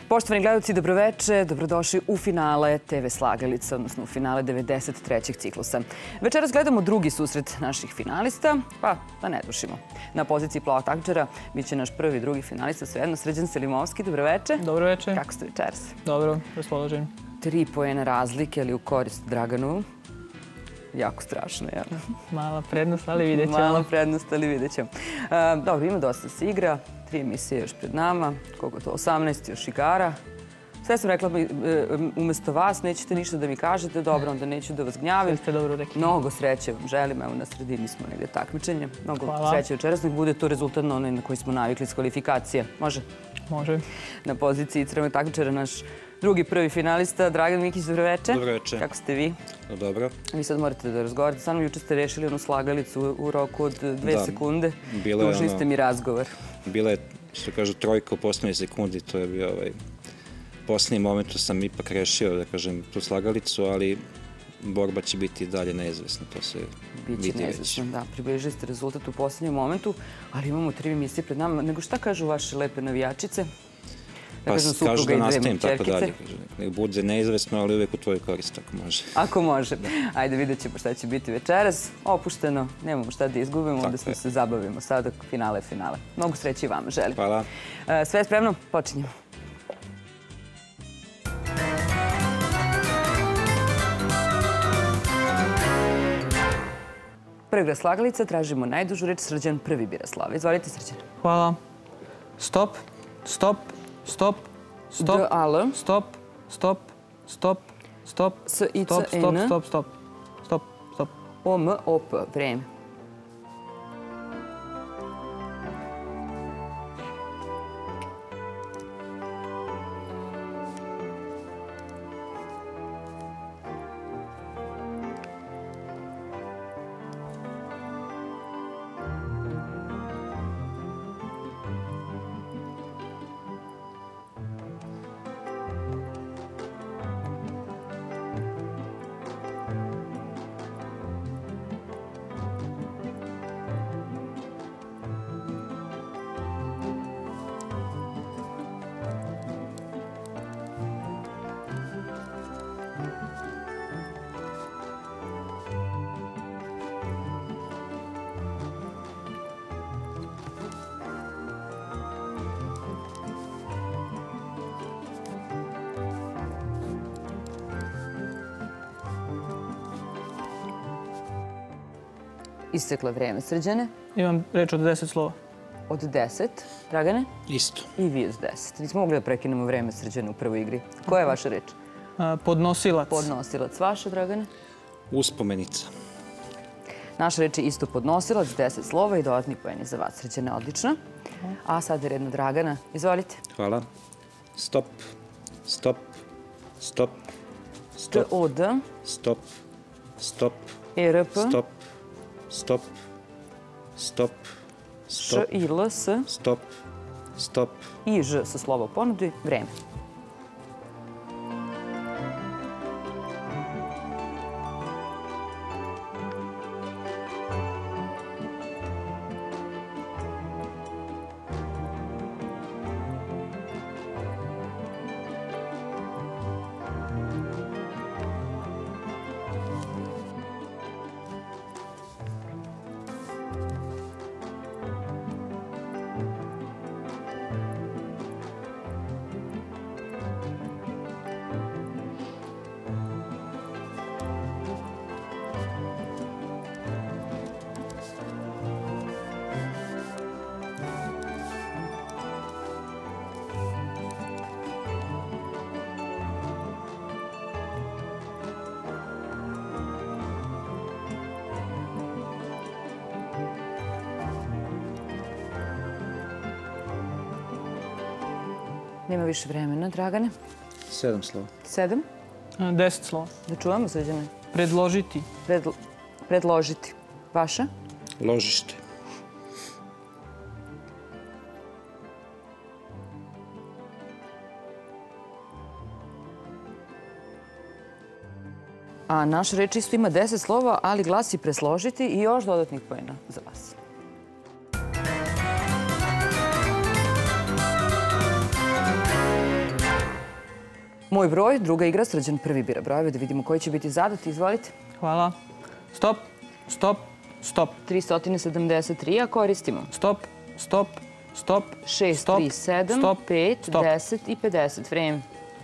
Poštovani gledalci, dobroveče, dobrodošli u finale TV Slagalica, odnosno u finale 93. ciklusa. Večeras gledamo drugi susret naših finalista, pa da ne dušimo. Na poziciji plava takmičara biće naš prvi i drugi finalista, svejedno, Srđan Selimovski. Dobroveče. Dobroveče. Kako ste večeras? Dobro, raspoložen. 3 poena razlike, ali u korist Draganu. Jako strašno, jel? Mala prednost, ali vidjet ćemo. Mala prednost, ali vidjet ćemo. Dobro, ima dosta se igra. 3 emisije još pred nama. Koliko to? 18 još igara. Sve sam rekla, umjesto vas nećete ništa da mi kažete. Dobro, onda neću da vas gnjavim. Sve ste dobro rekli. Mnogo sreće vam želim. Evo, na sredini smo negdje takmičenje. Mnogo sreće večeras. Nek bude to rezultat na onaj na koji smo navikli s kvalifikacije. Može? Može. Na poziciji crvenog takmičara naš drugi prvi finalista, Dragan Mikić, dobroveče. Dobroveče. Kako ste vi? Dobro. Vi sad morate da razgovarate. Sa mnom juče ste rešili onu slagalicu u roku od 2 sekunde. Dužni ste mi razgovor. Bila je, što kažu, trojka u posljednjoj sekundi. To je bio posljednji moment, sam ipak rešio, da kažem, tu slagalicu, ali borba će biti dalje neizvesna. To se vidi već. Biće neizvesna, da. Približili ste rezultat u posljednjem momentu, ali imamo 3 emisije pred nama. Nego šta kažu vaše lepe navijačice? Pa kažu da nastavim tako dalje. Nek bude neizvesno, ali uvijek u tvoju korist, ako može. Ako može. Ajde, vidjet ćemo šta će biti večeras. Opušteno, nemamo šta da izgubimo, onda smo se zabavimo. Sada finale. Mnogo sreće i vama želim. Hvala. Sve je spremno? Počinjemo. Prvi bira slagalica, tražimo najdužu reč. Srđan prvi bira slava. Izvolite, Srđan. Hvala. Stop, stop, stop, stop, D-A-L. stop, stop, stop, stop, S-I-C-N. stop, stop, stop, stop. O-M-O-P. Vreme. Isteklo vreme. Srđane? Imam reč od 10 slova. Od 10. Dragane? Isto. I vi od 10. Nismo mogli da prekinemo vreme, Srđane, u prvoj igri. Koja je vaša reč? Podnosilac. Podnosilac. Vaša, Dragane? Uspomenica. Naša reč je isto podnosilac, 10 slova i dodatni poeni za vas. Srđane, odlično. A sad je red na Dragana. Izvolite. Hvala. Stop, stop, stop, stop. T-O-D. Stop, stop. E-R-P. Stop, stop, stop, stop. Š-I-L-S. Stop, stop. I-Ž sa slova ponudi. Vreme. Nema više vremena. Dragane? 7 slova. 7. 10 slova. Da čuvamo, Srđane. Predložiti. Predložiti. Vaša? Ložište. A naša reč isto ima 10 slova, ali glasi presložiti i još dodatnih poena za vas. Moj broj, druga igra, Srđan prvi bira brojeve, da vidimo koji će biti zadati. Izvolite. Hvala. Stop, stop, stop. 373, a koristimo. Stop, stop, stop. 6, stop, 3, 7, stop, 5, stop. 10 i 50. Vreme.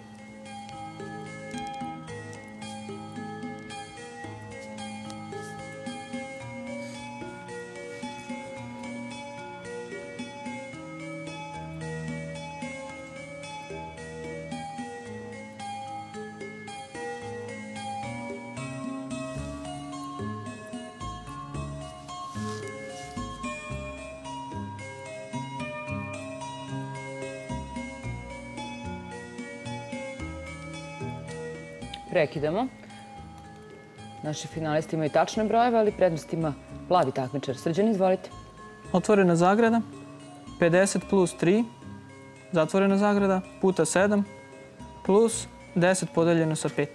Prekidamo. Naši finalisti imaju tačne brojeve, ali prednost ima plavi takmičar. Srđan, izvolite. Otvorena zagrada, 50 plus 3, zatvorena zagrada, puta 7, plus 10 podeljeno sa 5.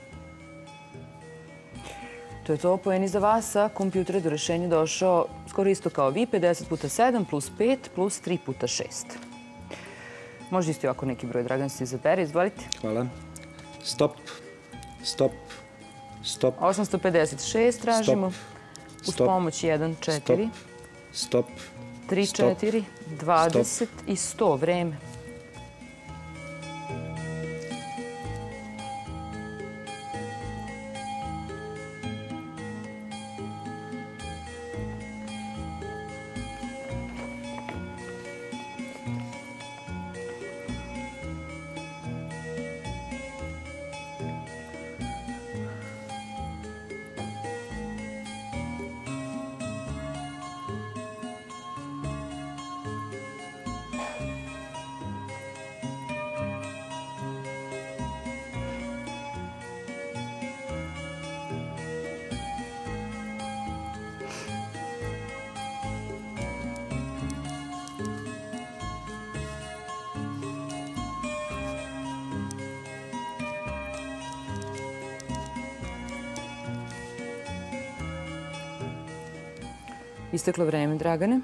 To je to, poeni za vas, a kompjuter je do rešenja došao skoro isto kao vi, 50 puta 7 plus 5 plus 3 puta 6. Može isto ovako neki broj, Dragan se izabere, izvolite. Hvala. Stop, stop, stop. 856 tražimo. Uz Stop. pomoć 1, 4, Stop, 3, Stop. 4, 20 i 100. Vreme. Isteklo vreme, Dragane.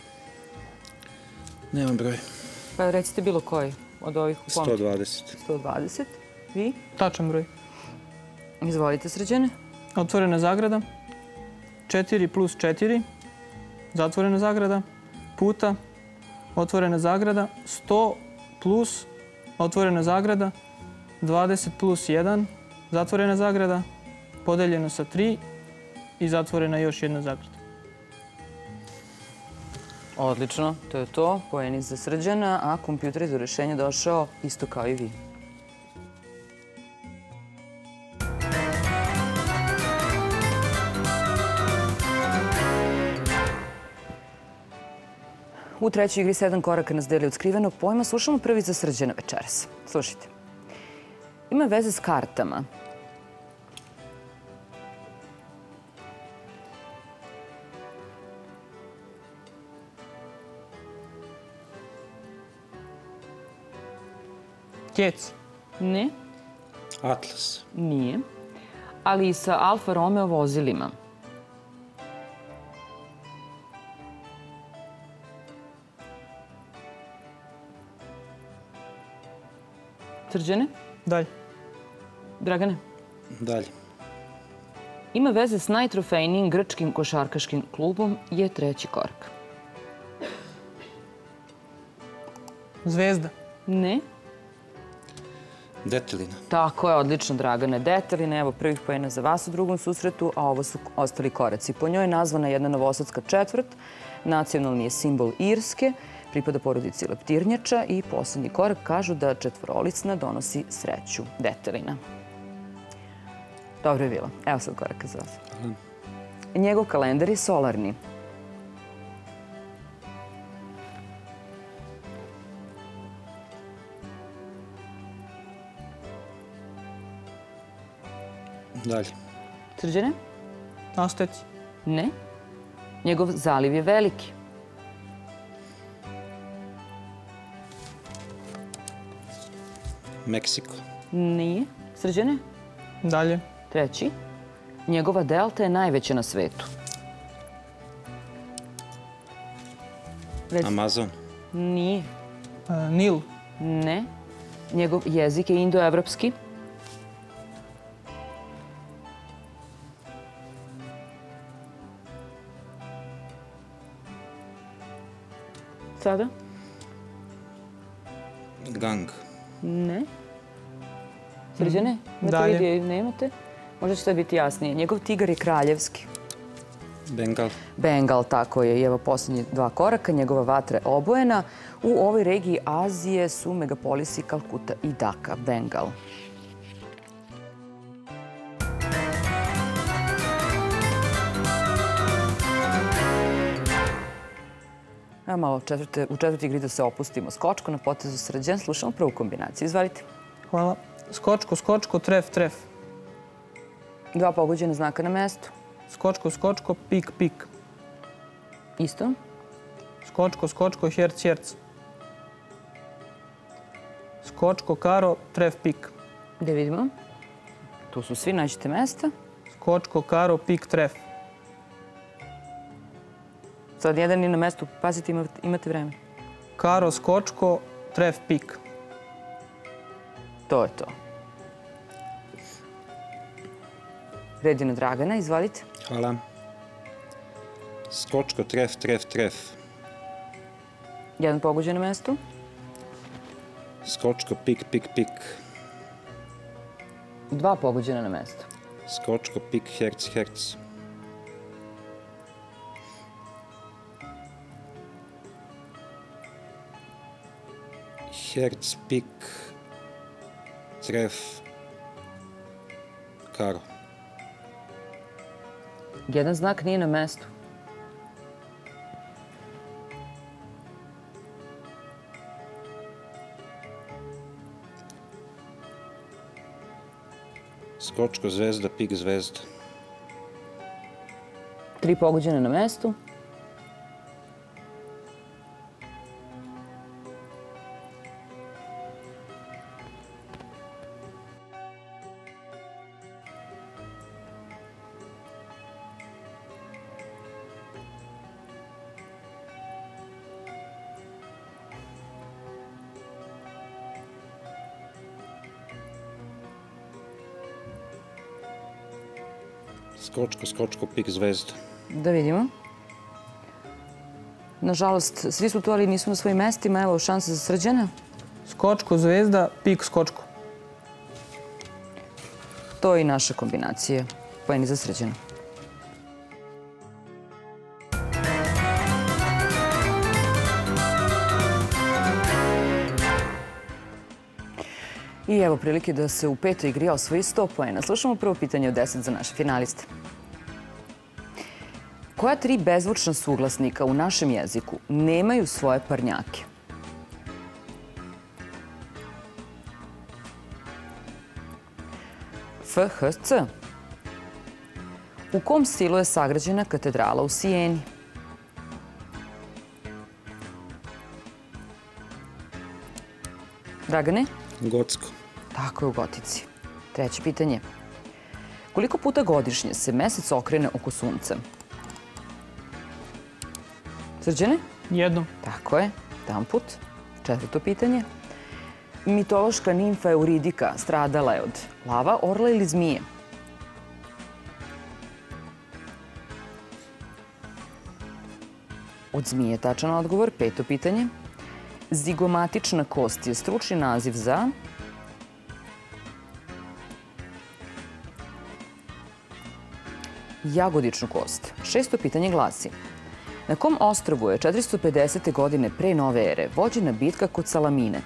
Nemam broj. Pa recite bilo koji od ovih u pomoći. 120. 120. Vi? Tačan broj. Izvolite, Srđane. Otvorena zagrada, 4 plus 4, zatvorena zagrada, puta, otvorena zagrada, 100 plus, otvorena zagrada, 20 plus 1, zatvorena zagrada, podeljeno sa 3 i zatvorena još jedna zagrada. Odlično, to je to. Poeni za Srđana, a kompjuter je do rešenja došao isto kao i vi. U trećoj igri 7 koraka nas deli od skrivenog pojma. Slušamo prvi za Srđana večeras. Slušajte. Ima veze s kartama. Kjec. Ne, Atlas. nije. Ali i sa Alfa Romeo vozilima. Srđane? Dalje. Dragane? Dalje. Ima veze s najtrofejnijim grčkim košarkaškim klubom je treći korak. Zvezda. Ne. Detelina. Tako je, odlično, Dragane. Detelina, evo prvih poena za vas u drugom susretu, a ovo su ostali koraci. Po njoj je nazvana jedna novosadska četvrt, nacionalni je simbol Irske, pripada porodici leptirnjača i poslednji korak kažu da četvorolicna donosi sreću. Detelina. Dobro je bilo. Evo sad koraka za vas. Njegov kalendar je solarni. Dalje. Srđane? Asteci. Ne. Njegov zaliv je veliki. Meksiko. Nije. Srđane? Dalje. Treći. Njegova delta je najveća na svetu. Amazon. Nije. Nil. Ne. Njegov jezik je indoevropski. Sada? Gang. Ne. Srđane, imate Dalje. vidje ili nemate? Možda će to biti jasnije. Njegov tigar je kraljevski. Bengal. Bengal, tako je. I evo posljednji 2 koraka. Njegova vatra je obojena. U ovoj regiji Azije su megapolisi Kalkuta i Daka. Bengal. A malo u četvrti igri da se opustimo. Skočko na potezu Srđan. Slušamo prvu kombinaciju. Izvalite. Hvala. Skočko, skočko, tref, tref. 2 pogođena znaka na mestu. Skočko, skočko, pik, pik. Isto. Skočko, skočko, herc, herc. Skočko, karo, tref, pik. Da vidimo. Tu su svi, nađete mesta. Skočko, karo, pik, tref. Sad jedan je na mestu. Pazite, imate vreme. Karo, skočko, tref, pik. To je to. Red je na Dragana, izvalite. Hvala. Skočko, tref, tref, tref. Jedan pogođen na mestu. Skočko, pik, pik, pik. 2 pogođena na mestu. Skočko, pik, herc, herc. Herc, pik, tref, karo. Jedan znak nije na mestu. Skočko, zvezda, pik, zvezda. 3 pogođena na mestu. Skočko, skočko, pik, zvezda. Da vidimo. Nažalost, svi su tu, ali nisu na svojim mestima. Evo, šanse za Srđana. Skočko, zvezda, pik, skočko. To je i naša kombinacija. Poeni za Srđana. I evo prilike da se u 5. igri osvoji 100 poena. Slušamo prvo pitanje od 10 za naše finaliste. Koja 3 bezvučna suglasnika u našem jeziku nemaju svoje parnjake? F, H, C. U kom stilu je sagrađena katedrala u Sijeni? Dragane? Gotsko. Tako je, u gotici. 3. pitanje. Koliko puta godišnje se mesec okrene oko sunca? Srđane? Jednom. Tako je, jedan put. 4. pitanje. Mitološka nimfa Euridika stradala je od lava, orla ili zmije? Od zmije, tačan odgovor. 5. pitanje. Zigomatična kost je stručni naziv za... jagodičnu kost. 6. pitanje glasi. Na kom ostrvu je 450. godine pre nove ere vođena bitka kod Salamine?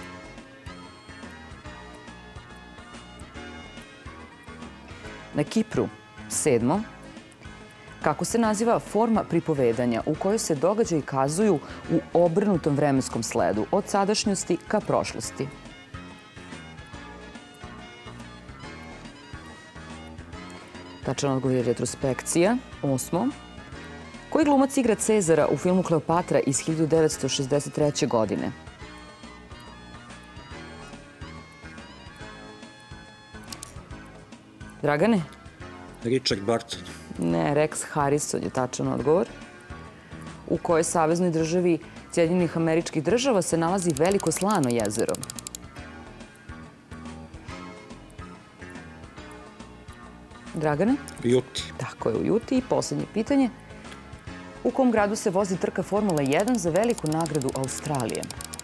Na Kipru. 7. Kako se naziva forma pripovedanja u kojoj se događaji kazuju u obrnutom vremenskom sledu od sadašnjosti ka prošlosti? Tačan odgovor je retrospekcija. 8. Koji glumac igra Cezara u filmu Kleopatra iz 1963. godine? Dragane? Richard Barton. Ne, Rex Harrison je tačan odgovor. U kojoj saveznoj državi Sjedinjenih Američkih Država se nalazi Veliko Slano jezero? Dragane? Juti. Tako je, u Juti. I posljednje pitanje. U kom gradu se vozi trka Formula 1 za veliku nagradu Australije?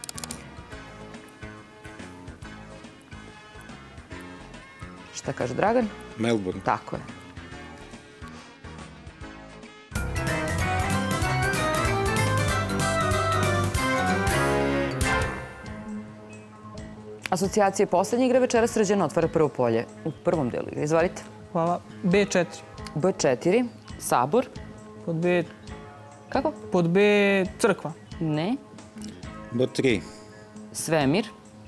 Šta kaže Dragan? Melbourne. Tako je. Asocijacija posljednje igre večeras Srđana otvara prvo polje u prvom delu igre. Izvalite. Hvala. B4. B4. Sabor. Pod B... Kako? Pod B crkva. Ne. B3. Svemir.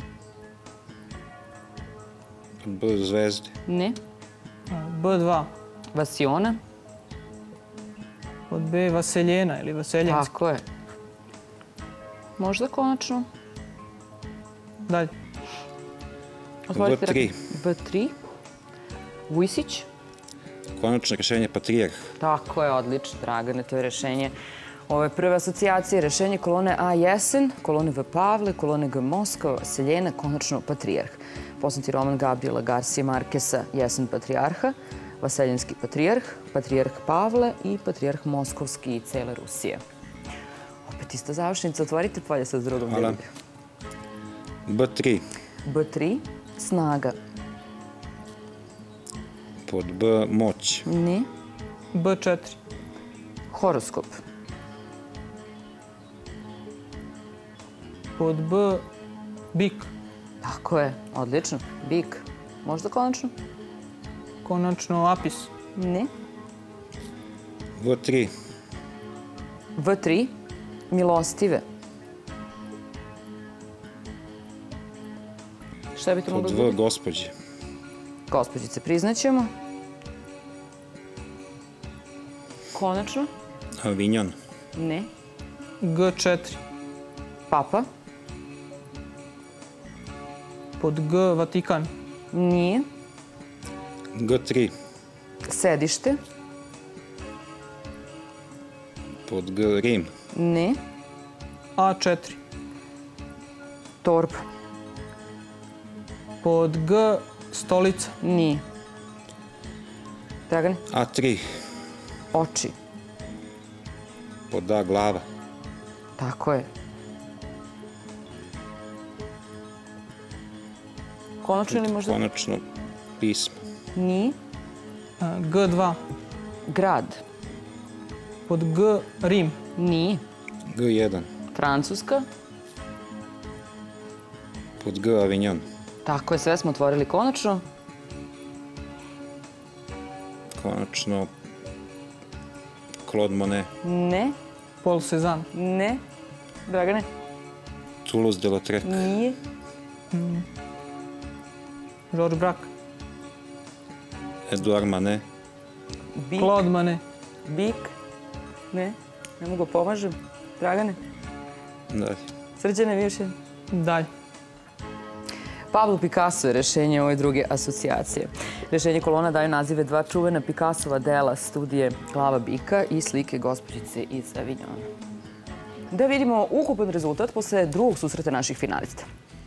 B zvezde. Ne. B2. Vasiona. Pod B Vaseljena ili Vaseljenska. Tako je. Možda konačno. Dalje. Otvorite B3. B3. Vujsić. Konačno rješenje Patrijarh. Tako je, odlično, Dragane, to je rešenje ove prve asocijacije. Rešenje kolone A Jesen, kolone V Pavle, kolone G Moskva, Seljena, konačno Patrijarh. Poznati roman Gabriela Garcia Marquesa Jesen Patrijarha, Vaseljenski Patrijarh, Patrijarh Pavle i Patrijarh Moskovski i cele Rusije. Opet ista završnica, otvorite polje sa drugom delu. B3. B3, Snaga. Pod B moć. Ne. B4. Horoskop. Pod B Bik. Tako je, odlično. Bik. Možda konačno? Konačno Apis. Ne. V3. V3, Milostive. Šta bi to moglo Pod biti? V gospođe. Gospođice, priznaćemo. Konačno? Avignon. Ne. G4. Papa? Pod G Vatikan. Nije. G3. Sedište? Pod G Rim. Ne. A4. Torba? Pod G Stolica. Nije. Dragane? A3. Oči? Pod A glava. Tako je. Konačno ili možda? Konačno pismo. Nije. G2. Grad? Pod G Rim. Nije. G1. Francuska? Pod G Avignon. Tako je, sve smo otvorili konačno. Konačno Claude Monet. Ne. Paul Cézanne. Ne. Dragane? Toulouse-Lautrec. Nije. Georges Braque. Edouard Manet. Bik? Claude Monet. Bik? Ne. Ne mogu pomažem. Dragane? Dalje. Srđane, vi još jedno? Dalje. Pablo Picasso je rešenje ove druge asocijacije. Rešenje kolona daju nazive dva čuvena Picassova dela studije Glava bika i slike gospođice iz Avignona. Da vidimo ukupan rezultat posle drugog susreta naših finalista.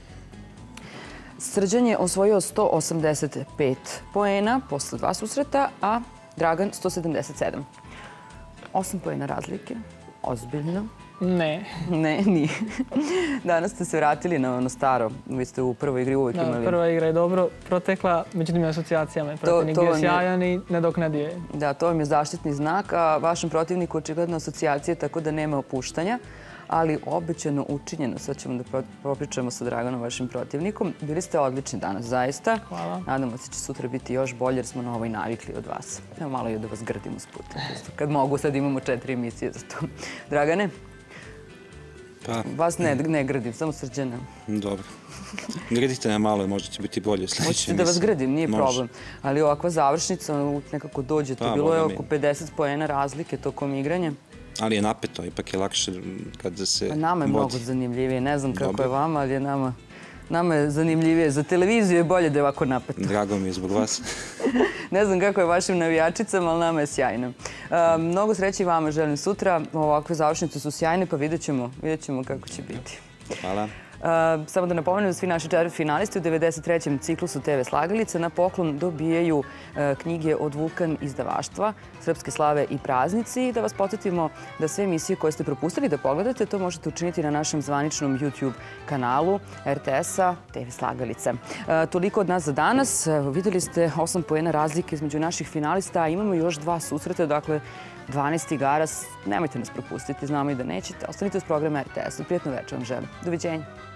Srđan je osvojio 185 poena posle dva susreta, a Dragan 177. 8 poena razlike. Ozbiljno. Ne. Ne, nije. Danas ste se vratili na ono staro. Vi ste u prvoj igri uvijek imali... Prva igra je dobro protekla, međutim asocijacijama je protivnik bio sjajan i nadoknadio je. Da, to vam je zaštitni znak, a vašem protivniku očigledno asocijacije, tako da nema opuštanja, ali obećano učinjeno. Sad ćemo da popričamo sa Draganom, vašim protivnikom. Bili ste odlični danas, zaista. Hvala. Nadamo se će sutra biti još bolje jer smo na ovoj navikli od vas. Evo malo i da vas grdimo s puta. Kad mogu, sad imamo 4 emisije za to. Dragane? Pa, Vas ne grdim, samo Srđana. dobro. Gradite na malo, možda će biti bolje u sljedećoj Hoćete da vas gradim, nije Može. problem. Ali ovakva završnica nekako dođe. To Pa, bilo je Boga mi. oko 50 poena razlike tokom igranja. Ali je napeto, ipak je lakše kada se Pa nama je vodi. mnogo zanimljivije. Ne znam kako Dobro. je vama, ali je nama je zanimljivije. Za televiziju je bolje da je ovako napeto. Drago mi je zbog vas. Ne znam kako je vašim navijačicama, ali nama je sjajno. Mnogo sreće i vama želim sutra. Ovakve završnice su sjajne, pa vidjet ćemo kako će biti. Hvala. Samo da napomenem da svi naši finalisti u 93. ciklusu TV Slagalice na poklon dobijaju knjige od Vulkan izdavaštva, Srpske slave i praznici. I da vas podsjetimo da sve emisije koje ste propustili da pogledate, to možete učiniti na našem zvaničnom YouTube kanalu RTS-a TV Slagalice. Toliko od nas za danas. Videli ste 8 poena razlike između naših finalista, a imamo još 2 susreta, dakle 12 igara. Nemojte nas propustiti, znamo i da nećete. Ostanite uz programa RTS. Prijetno večer vam želim. Doviđenja.